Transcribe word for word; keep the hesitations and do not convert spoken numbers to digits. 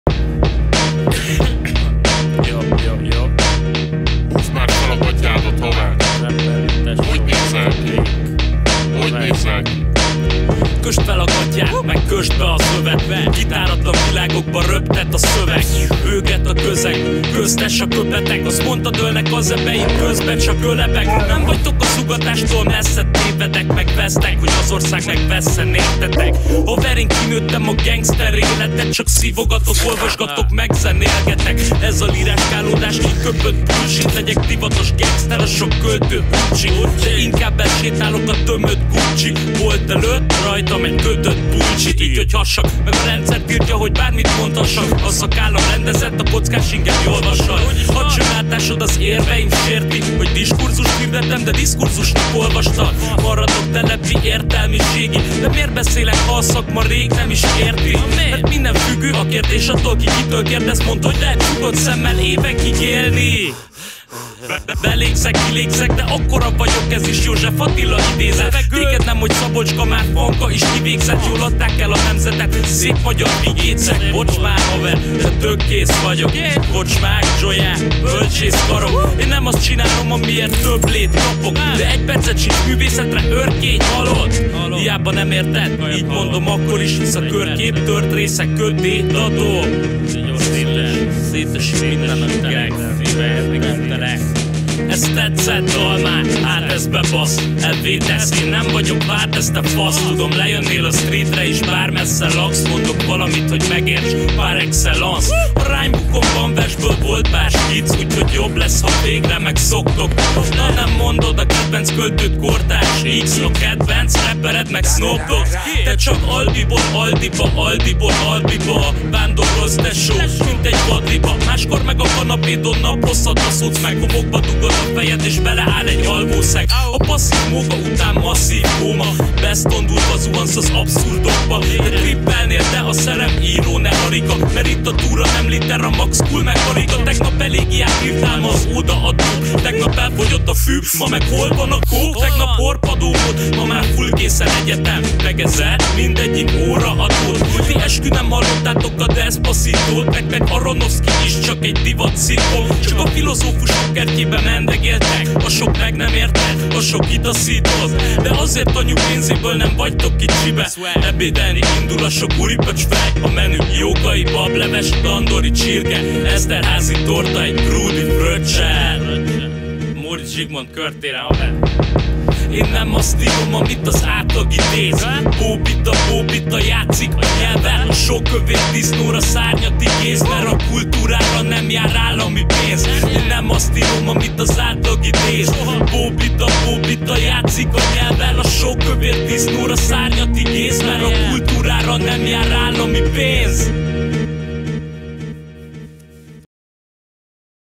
Jó, jó, jó. Húzd már fel a gatyádat, haver. Hogy nézel ki? Hogy nézel ki? Kösd fel a gatyát, meg kösd be a szövetbe. Gitáratlan világokba röptet a szöveg. Őket a közeg, köztes a köpetek. Azt mondtad ölnek az ebeim, közben csak ölebek. Nem vagytok a szugatástól messze, tévedek, meg vesztek, hogy az ország megvesszen, értetek? Haverin kinőttem a gangster életet, csak szívogatok, olvasgatok, megzenélgetek. Ez a líráskálódás, kiköpött bullshit. Legyek divatos gangster, a sok költő uncsi. De inkább elsétálok a tömött Gucci bolt előtt, rajtam egy kötött bullshit. Így, hogy hassak, meg a rendszer tiltja, hogy bármit mondhassak. A szakállam rendezett, a kockás ingem jól vassal. A csönátásod az érveim sérti, hogy diskurzust hirdetem, de diskurzusnak olvastad. Maradok telepi értelmiségi, de miért beszélek, ha a szakma rég nem is érti? Mert minden függő a kérdés attól, ki kitől kérdez, mondd, hogy lehet csukott szemmel évekig élni. Belégzek, kilégzek, de akkora vagyok, ez is József Attila idézet. Téged nem, hogy Szabolcska már Panka is kivégzett. Jól adták el a nemzetet, szép magyar vigécek. Bocs már haver, de tök kész vagyok. Kocsmák, dzsolyák, bölcsész karok. Én nem azt csinálom, amiért több lét kapok, de egy percet sincs művészetre, örkény halott. Hiába nem érted, így mondom akkor is, hisz a körkép tört részek kötét adó. Szétesik minden, amit elkezdtek. Ez tetszett, dalmár, hát ez bebasz. Elvétesz, én nem vagyok várt, ezt te fasz. Tudom, lejönnél a streetre is, bár messze laksz. Mondok valamit, hogy megérts, par excellence. A rhymebukomban versből volt pár skic, úgyhogy jobb lesz, ha végre megszoktok. Na nem mondod a kedvenc költőt, kortárs X, a kedvenc rappered meg Snoop Dogg. Te csak albiból, aldiba, aldiból, albiba vándorolsz, tesó, mint egy vadliba. Máskor meg a kanapédon naposzat a szuc, meg homokba dugod a fejed és beleáll egy alvószeg. A passzív móka után masszív kóma, besztondulva zuhansz az abszurdokba. De trippelnél, de a szerem író ne harika, mert itt a túra nem liter, a max cool meg harika. Tegnap elégiát írtál, ma az odaadó. Tegnap elfogyott a fű, ma meg hol van a kók? Tegnap porpadó volt, ma már full készen egyetem. Megezel mindegyik óra adót. Ti eskü nem hallottátok a Despacitót, meg meg Aronofsky is csak egy divat szitkom. Csak a filozófusok kertjében mendegéltek, a sok meg nem érted, a sok itaszított. De azért anyu pénzéből nem vagytok kicsibe. Ebédelni indul a sok úripöcs fej, a menü jókai, bableves, tandori csirke, Eszterházi torta, egy grúdi fröccsel. Móricz Zsigmond körtére, haver. Én nem azt írom, amit az átlag idéz. Bóbita, bóbita játszik a nyelven. A sok kövér disznóra szárnyat igéz, mert a kultúrára nem jár állami pénz. Én nem azt írom, amit az átlag idéz. Bóbita, bóbita játszik a nyelven. A sok kövér disznóra szárnyat igéz, mert a kultúrára nem jár állami pénz.